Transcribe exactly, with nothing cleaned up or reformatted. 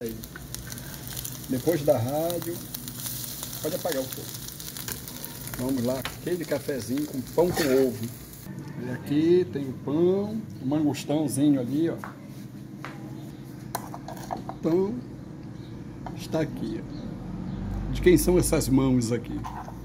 Aí. Depois da rádio, pode apagar o fogo. Vamos lá, aquele cafezinho com pão com ovo. E aqui tem o pão, o mangostãozinho ali, ó. O pão está aqui, ó. De quem são essas mãos aqui?